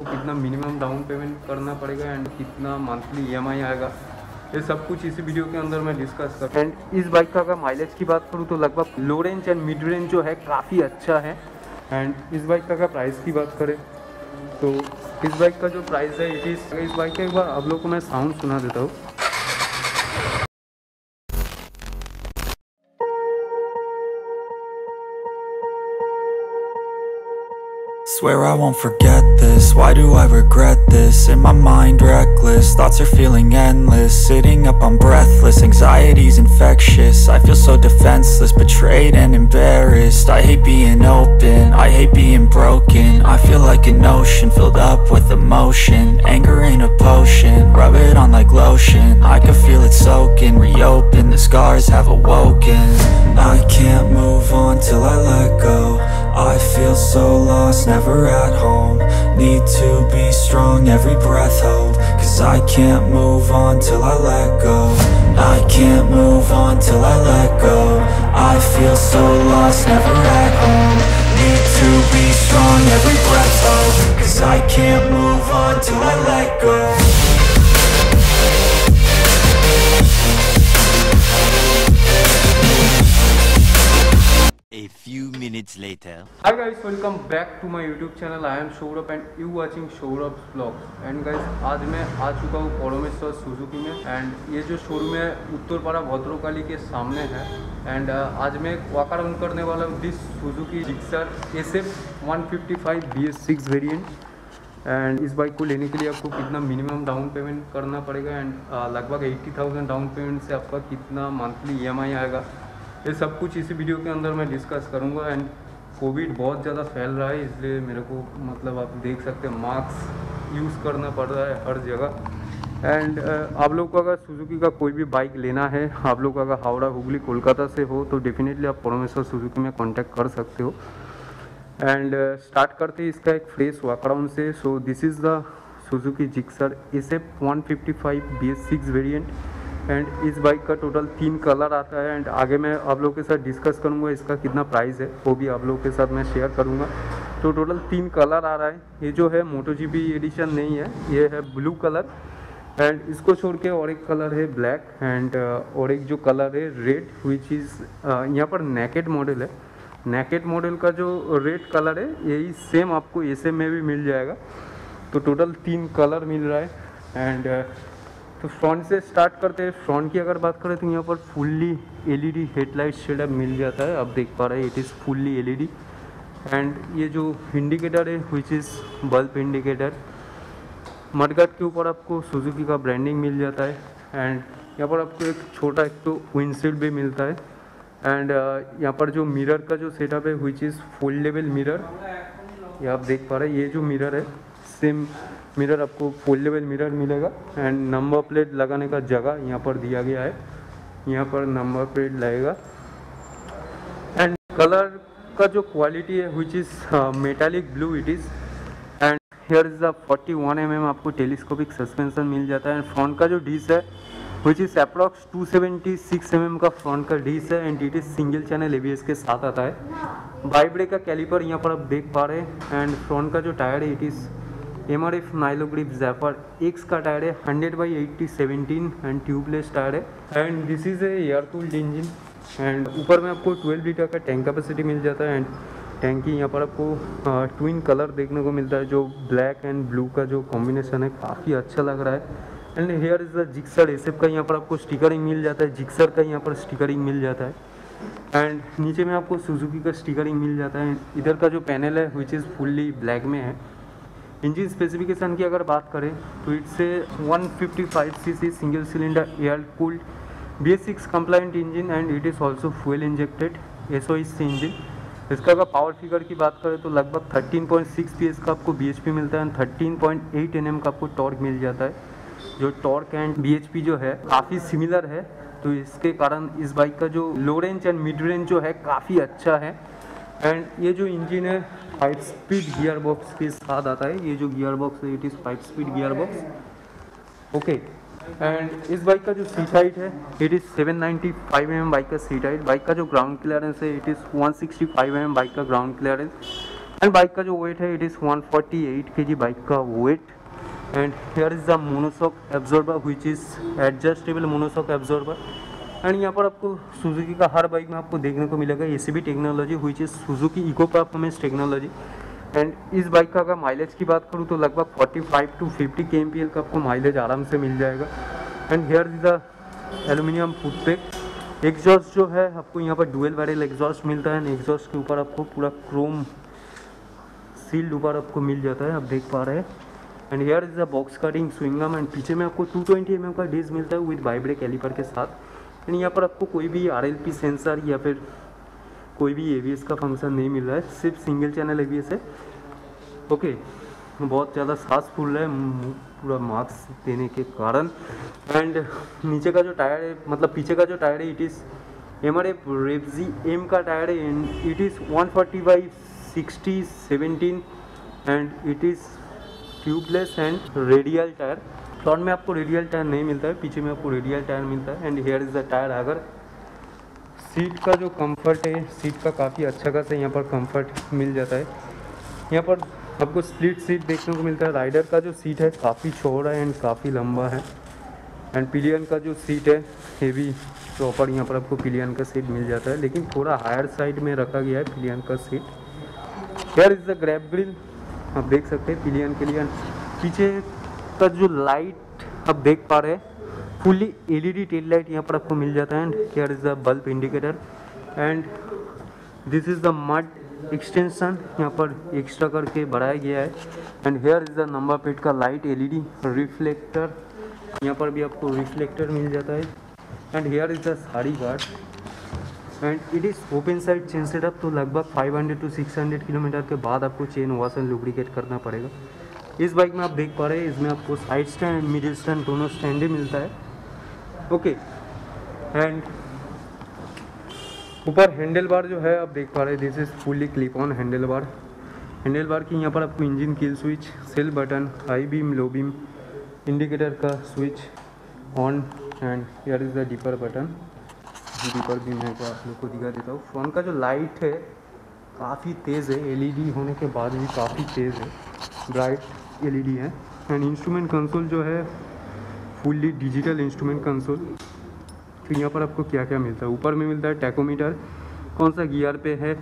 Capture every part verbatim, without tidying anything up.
कितना minimum down payment करना पड़ेगा एंड कितना मंथली ई एम आई आएगा, ये सब कुछ इसी वीडियो के अंदर मैं डिस्कस कर। एंड इस बाइक का अगर माइलेज की बात करूँ तो लगभग low range and mid range जो है काफ़ी अच्छा है। एंड इस बाइक का अगर प्राइस की बात करें तो इस बाइक का जो प्राइस है इट इज़, इस बाइक का एक बार आप लोग को मैं साउंड सुना देता हूँ। Swear I won't forget this, why do I regret this? In my mind reckless, thoughts are feeling endless. Sitting up I'm breathless, anxiety's infectious. I feel so defenseless, betrayed and embarrassed. I hate being open, I hate being broken. I feel like an ocean filled up with emotion. Anger ain't a potion, rub it on like lotion. I can feel it soaking, reopen, the scars have awoken. I can't move on till I let go. I feel so lost, never at home. Need to be strong, every breath hold. Cause I can't move on till I let go. I can't move on till I let go. I feel so lost, never at home. Need to be strong, every breath hold. Cause I can't move on till I let go. A few minutes later. Hi guys, welcome back to my YouTube channel. I am Shourabh and you watching Shourabh's vlogs. And guys, आज मैं आ चुका हूँ परमेश्वर Suzuki में and ये जो showroom है उत्तरपाड़ा भद्रकाली के सामने है। एंड आज मैं वॉक अराउंड करने वाला हूँ this Suzuki Gixxer S F one fifty five B S six variant. And इस बाइक को लेने के लिए आपको कितना मिनिमम डाउन पेमेंट करना पड़ेगा एंड लगभग एट्टी थाउजेंड डाउन पेमेंट से आपका कितना मंथली ई एम आई आएगा, ये सब कुछ इसी वीडियो के अंदर मैं डिस्कस करूंगा। एंड कोविड बहुत ज़्यादा फैल रहा है इसलिए मेरे को मतलब आप देख सकते हैं मास्क यूज़ करना पड़ रहा है हर जगह। एंड आप लोग को अगर सुजुकी का कोई भी बाइक लेना है, आप लोग को अगर हावड़ा हुगली कोलकाता से हो तो डेफिनेटली आप परमेश्वर सुजुकी में कांटेक्ट कर सकते हो। एंड स्टार्ट करते हैं इसका एक फ्रेश वॉक अराउंड से। So this is the Suzuki Gixxer S F one fifty five B S six variant. And इस बाइक का टोटल तीन कलर आता है एंड आगे मैं आप लोगों के साथ डिस्कस करूंगा इसका कितना प्राइस है, वो भी आप लोगों के साथ मैं शेयर करूंगा। तो टोटल तीन कलर आ रहा है। ये जो है मोटो जी पी एडिशन नहीं है, ये है ब्लू कलर एंड इसको छोड़ के और एक कलर है ब्लैक एंड और एक जो कलर है रेड विच इज़ यहाँ पर नेकेड मॉडल है। नेकेड मॉडल का जो रेड कलर है यही सेम आपको एस एम में भी मिल जाएगा। तो टोटल तीन कलर मिल रहा है। एंड तो फ्रंट से स्टार्ट करते हैं। फ्रंट की अगर बात करें तो यहाँ पर फुल्ली एलईडी हेडलाइट सेटअप मिल जाता है, आप देख पा रहे हैं it is fully LED. And ये जो इंडिकेटर है which is bulb indicator. Mudguard के ऊपर आपको सुजुकी का ब्रांडिंग मिल जाता है एंड यहाँ पर आपको एक छोटा एक तो विंडशील्ड भी मिलता है। एंड यहाँ पर जो मिरर का जो सेटअप है विच इज़ फोल्डेबल मिरर, ये आप देख पा रहे हैं ये जो मिरर है सेम मिरर आपको फोल्डेबल मिरर मिलेगा। एंड नंबर प्लेट लगाने का जगह यहाँ पर दिया गया है, यहाँ पर नंबर प्लेट लगेगा। एंड कलर का जो क्वालिटी है which is metallic blue it is. And here is the forty one M M आपको टेलीस्कोपिक सस्पेंशन मिल जाता है। एंड फ्रंट का जो डिश है which is approx two seventy six M M का फ्रंट का डिश है and it is single channel A B S के साथ आता है। बाई ब्रेक का कैलिपर यहाँ पर आप देख पा रहे हैं। एंड फ्रंट का जो टायर है it is M R F Nylogrip Zapper X का टायर है, hundred by eighty seventeen and tubeless tyre है। And this is a air cooled engine. And ऊपर में आपको ट्वेल्व लीटर का टैंक कैपेसिटी मिल जाता है। एंड टैंकी यहाँ पर आपको ट्विन कलर देखने को मिलता है, जो ब्लैक एंड ब्लू का जो कॉम्बिनेशन है काफ़ी अच्छा लग रहा है। And here is the Gixxer S F का यहाँ पर आपको स्टिकरिंग मिल जाता है, जिक्सर का यहाँ पर स्टिकरिंग मिल जाता है। एंड नीचे में आपको सुजुकी का स्टिकरिंग मिल जाता है। इधर का जो पैनल है विच इज़ फुल्ली ब्लैक में है। इंजन स्पेसिफिकेशन की अगर बात करें तो it's a one fifty five C C single cylinder air cooled B S six compliant engine and it is also fuel injected S O C engine. इसका अगर power figure की बात करें तो लगभग thirteen point six P S का आपको B H P मिलता है and thirteen point eight N M का आपको टॉर्क मिल जाता है। जो torque and B H P जो है काफ़ी सिमिलर है, तो इसके कारण इस बाइक का जो low range and mid range जो है काफ़ी अच्छा है। एंड ये जो इंजन है फाइव स्पीड गियर बॉक्स के साथ आता है। ये जो गियर बॉक्स है it is five speed gear box okay. And इस बाइक का जो सीट हाइट है it is seven ninety five m m bike का सीट हाइट। बाइक का जो ग्राउंड क्लियरेंस है it is one sixty five m m bike का ground clearance. And bike का जो वेट है it is one forty eight kg bike का weight. And here is the monoshock absorber which is adjustable monoshock absorber. And यहाँ पर आपको Suzuki का हर bike में आपको देखने को मिलेगा ACB technology which is Suzuki eco performance technology. And इस बाइक का अगर माइलेज की बात करूँ तो लगभग पैंतालीस to fifty k m p l का आपको माइलेज आराम से मिल जाएगा। And here is the aluminium footpeg. Exhaust जो है आपको यहाँ पर डुअल बैरल एग्जॉस्ट मिलता है। एंड एग्जॉस्ट के ऊपर आपको पूरा क्रोम सील्ड ऊपर आपको मिल जाता है, आप देख पा रहे हैं। And here is the box cutting swingarm. And पीछे में आपको टू ट्वेंटी एम एम का डिस्क मिलता है विद वाइब्रेक कैलिपर के साथ। एंड यहाँ पर आपको कोई भी आर एल पी सेंसर या फिर कोई भी ए बी एस का फंक्शन नहीं मिल रहा है, सिर्फ single channel A B S है। ओके, बहुत ज़्यादा सांस फूल रहा है पूरा मार्क्स देने के कारण। एंड नीचे का जो टायर है, मतलब पीछे का जो टायर है, it is M R F Revz M का टायर है। And it is one forty by sixty seventeen and it is tubeless and radial tyre. Front में आपको रेडियल टायर नहीं मिलता है, पीछे में आपको रेडियल टायर मिलता है। And here is the tyre. अगर सीट का जो कंफर्ट है, सीट का काफ़ी अच्छा खासा यहाँ पर कंफर्ट मिल जाता है। यहाँ पर आपको स्प्लिट सीट देखने को मिलता है। राइडर का जो सीट है काफ़ी चौड़ा है एंड काफ़ी लंबा है। एंड पिलियन का जो सीट है हेवी प्रॉपर यहाँ पर आपको पिलियन का सीट मिल जाता है, लेकिन थोड़ा हायर साइड में रखा गया है पिलियन का seat. Here is the grab grill, आप देख सकते हैं पिलियन के लिए। पीछे का जो लाइट आप देख पा रहे हैं फुल्ली एलईडी टेल लाइट यहाँ पर आपको मिल जाता है। And here is the bulb indicator. And this is the mud extension, यहाँ पर एक्स्ट्रा करके बढ़ाया गया है। And here is the number plate का लाइट एलईडी रिफ्लेक्टर, यहाँ पर भी आपको रिफ्लेक्टर मिल जाता है। And here is the sari guard. And it is open side chain setup, तो लगभग five hundred to six hundred kilometre के बाद आपको चेन वॉश एंड लुब्रिकेट करना पड़ेगा। इस बाइक में आप देख पा रहे हैं इसमें आपको side stand and middle stand दोनों स्टैंड ही मिलता है। ओके, एंड ऊपर हैंडल बार जो है आप देख पा रहे हैं, this is fully clip on handle bar. Handle bar की यहाँ पर आपको engine kill switch, self button, high beam, low beam, indicator का switch on. And here is the dipper button. Dipper भी मैं को आप लोग को दिखा देता हूँ। फ्रंट का जो लाइट है काफ़ी तेज़ है, एलईडी होने के बाद भी काफ़ी तेज़ है, ब्राइट एलईडी है। एंड इंस्ट्रूमेंट कंसोल जो है फुल्ली डिजिटल इंस्ट्रूमेंट कंसोल। तो यहाँ पर आपको क्या क्या मिलता है, ऊपर में मिलता है टैकोमीटर, कौन सा गियर पे है,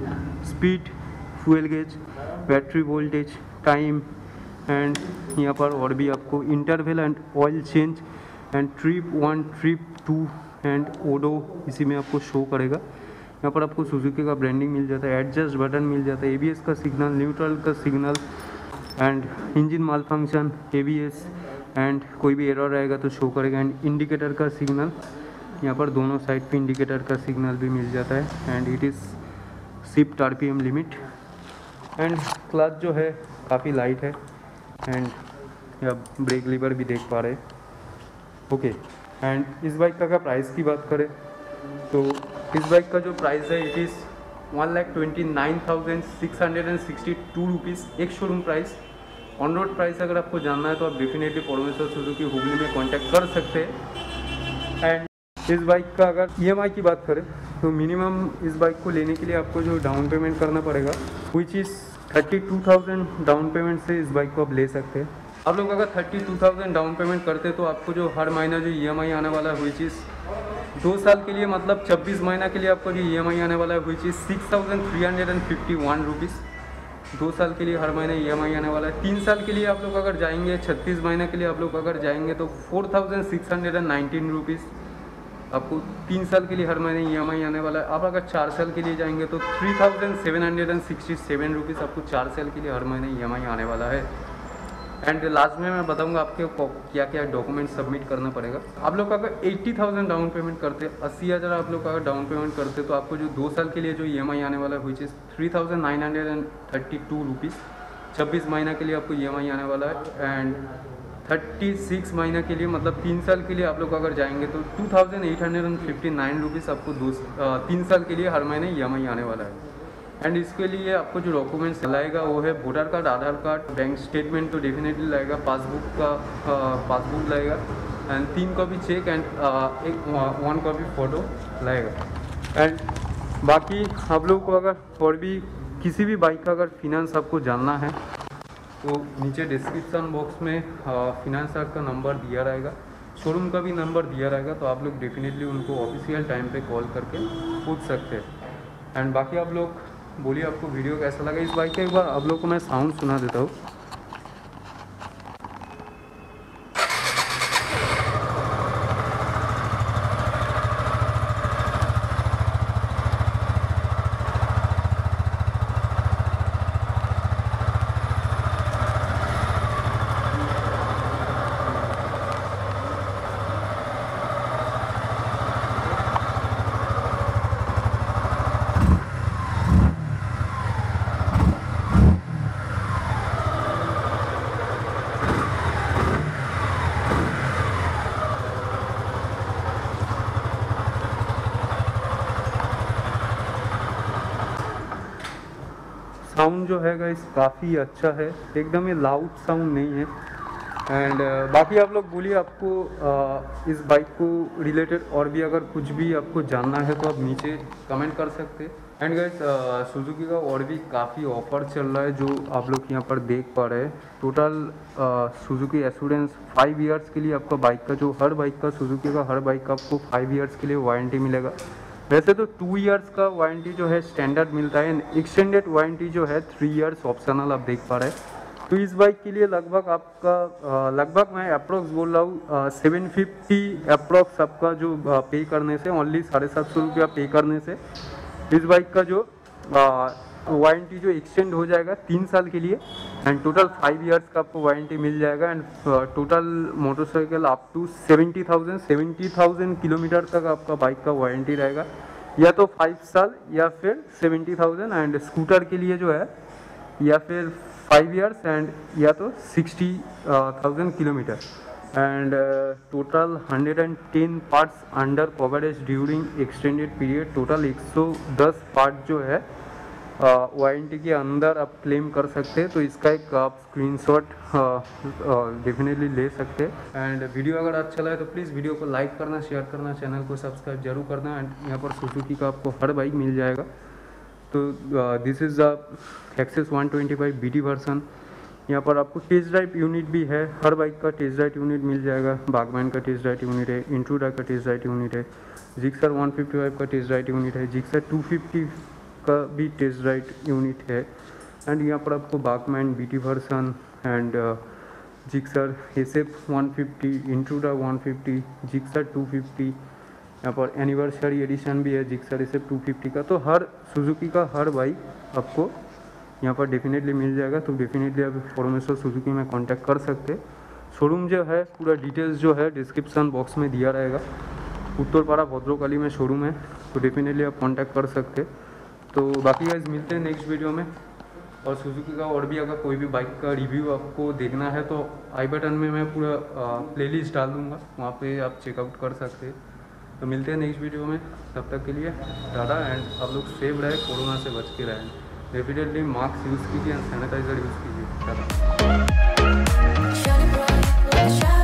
speed, fuel gauge, battery voltage, time. And यहाँ पर और भी आपको interval and oil change and trip one, trip two and odo इसी में आपको शो करेगा। यहाँ पर आपको सुजुकी का ब्रांडिंग मिल जाता है, एडजस्ट बटन मिल जाता है, एबीएस का सिग्नल, न्यूट्रल का signal and engine malfunction, ABS and कोई भी एरर रहेगा तो शो करेगा। एंड इंडिकेटर का सिग्नल, यहाँ पर दोनों साइड पे इंडिकेटर का सिग्नल भी मिल जाता है। And it is shift RPM limit. And clutch जो है काफ़ी लाइट है। एंड या ब्रेक लीवर भी देख पा रहे हैं। ओके, एंड इस बाइक का अगर प्राइस की बात करें तो इस बाइक का जो प्राइस है it is one lakh twenty nine thousand six hundred and sixty two rupees ex showroom price. On road price अगर आपको जानना है तो आप डेफिनेटली परमेश्वर सुजुकी हुबली में कांटेक्ट कर सकते हैं। एंड इस बाइक का अगर ईएमआई की बात करें तो मिनिमम इस बाइक को लेने के लिए आपको जो डाउन पेमेंट करना पड़ेगा which is thirty two thousand down payment से इस बाइक को आप ले सकते हैं। आप लोग अगर thirty two thousand down payment करते तो आपको जो हर महीना जो ईएमआई आने वाला है विच इज़ दो साल के लिए, मतलब छब्बीस महीना के लिए आपको जो ईएमआई आने वाला है which is six thousand three hundred and fifty one rupees दो साल के लिए हर महीने ईएमआई आने वाला है। तीन साल के लिए आप लोग अगर जाएंगे, छत्तीस महीने के लिए आप लोग अगर जाएंगे तो four thousand six hundred and nineteen rupees आपको तीन साल के लिए हर महीने ईएमआई आने वाला है। आप अगर चार साल के लिए जाएंगे तो three thousand seven hundred and sixty seven rupees आपको चार साल के लिए हर महीने ईएमआई आने वाला है। एंड लास्ट में मैं बताऊंगा आपके क्या क्या डॉक्यूमेंट सबमिट करना पड़ेगा। आप लोग अगर अस्सी हज़ार डाउन पेमेंट करते अस्सी हज़ार आप लोग अगर डाउन पेमेंट करते तो आपको जो दो साल के लिए जो ईएमआई आने वाला है which is three thousand nine hundred and thirty two rupees छब्बीस महीना के लिए आपको ईएमआई आने वाला है। एंड थर्टी सिक्स महीना के लिए, मतलब तीन साल के लिए आप लोग अगर जाएंगे तो two thousand eight hundred and fifty nine rupees आपको दो तीन साल के लिए हर महीने ईएमआई आने वाला है। एंड इसके लिए आपको जो डॉक्यूमेंट्स लाएगा वो है voter card, Aadhaar card, bank statement तो डेफिनेटली लाएगा, पासबुक का पासबुक लाएगा एंड तीन कॉपी चेक एंड एक वन कॉपी फ़ोटो लाएगा। एंड बाकी आप लोगों को अगर और भी किसी भी बाइक का अगर फिनांस आपको जानना है तो नीचे डिस्क्रिप्शन बॉक्स में फिनांसर का नंबर दिया रहेगा, शोरूम का भी नंबर दिया रहेगा, तो आप लोग डेफिनेटली उनको ऑफिशियल टाइम पे कॉल करके पूछ सकते हैं। एंड बाकी आप लोग बोलिए आपको वीडियो कैसा लगा इस बाइक का। एक बार आप लोग को मैं साउंड सुना देता हूँ। साउंड जो है गाइस काफ़ी अच्छा है, एकदम ही लाउड साउंड नहीं है। एंड uh, बाकी आप लोग बोलिए आपको uh, इस बाइक को रिलेटेड और भी अगर कुछ भी आपको जानना है तो आप नीचे कमेंट कर सकते हैं। एंड गाइस सुजुकी का और भी काफ़ी ऑफर चल रहा है जो आप लोग यहाँ पर देख पा रहे हैं। Total Suzuki assurance five years के लिए आपका बाइक का जो हर बाइक का सुजुकी का हर बाइक का आपको फाइव इयर्स के लिए वारंटी मिलेगा। वैसे तो टू इयर्स का वारंटी जो है स्टैंडर्ड मिलता है, एक्सटेंडेड वारंटी जो है थ्री इयर्स ऑप्शनल आप देख पा रहे हैं। तो इस बाइक के लिए लगभग आपका लगभग मैं अप्रोक्स बोल रहा हूँ सेवन फिफ्टी अप्रोक्स आपका जो पे करने से, ओनली साढ़े सात सौ रुपया पे करने से इस बाइक का जो वारंटी जो एक्सटेंड हो जाएगा तीन साल के लिए। एंड टोटल फाइव इयर्स का आपको वारंटी मिल जाएगा। And total motorcycle up to seventy thousand seventy thousand kilometre तक आपका बाइक का वारंटी रहेगा, या तो फाइव साल या फिर सेवेंटी थाउजेंड। एंड स्कूटर के लिए जो है या फिर फाइव इयर्स एंड या तो sixty thousand kilometre. And total hundred and ten parts under coverage during extended period. Total एक सौ दस पार्ट जो है वारंटी के अंदर आप क्लेम कर सकते हैं। तो इसका एक आप स्क्रीनशॉट डेफिनेटली ले सकते हैं। एंड वीडियो अगर अच्छा लगे तो प्लीज़ वीडियो को लाइक करना, शेयर करना, चैनल को सब्सक्राइब जरूर करना। एंड यहाँ पर सुजुकी का आपको हर बाइक मिल जाएगा। तो this is the Access one twenty five B T version. यहाँ पर आपको टेस्ट ड्राइव यूनिट भी है, हर बाइक का टेस्ट ड्राइव यूनिट मिल जाएगा। बागमैन का टेस्ट ड्राइव यूनिट है, इंट्रूडर का टेस्ट ड्राइव यूनिट है, जिक्सर वन फिफ्टी फाइव का टेस्ट ड्राइव यूनिट है, जिक्सर टू फिफ्टी का भी टेस्ट ड्राइव यूनिट है। एंड यहाँ पर आपको Burgman B T version and Gixxer S F one fifty, Intruder one fifty, Gixxer two fifty, यहाँ पर एनिवर्सरी एडिशन भी है Gixxer S F two fifty का। तो हर सुजुकी का हर बाइक आपको यहाँ पर डेफिनेटली मिल जाएगा। तो डेफिनेटली आप परमेश्वर सुजुकी में कांटेक्ट कर सकते। शोरूम जो है पूरा डिटेल्स जो है डिस्क्रिप्शन बॉक्स में दिया रहेगा। उत्तरपाड़ा भद्रकाली में शोरूम है, तो डेफिनेटली आप कांटेक्ट कर सकते। तो बाकी गाइस मिलते हैं नेक्स्ट वीडियो में। और सुजुकी का और भी अगर कोई भी बाइक का रिव्यू आपको देखना है तो आई बटन में मैं पूरा प्लेलिस्ट डाल दूँगा, वहाँ पे आप चेकआउट कर सकते हैं। तो मिलते हैं नेक्स्ट वीडियो में, तब तक के लिए टाटा। एंड आप लोग सेफ रहे, कोरोना से बच के रहें। डेफिनेटली मास्क यूज़ कीजिए एंड सैनिटाइजर यूज़ कीजिए। टाटा।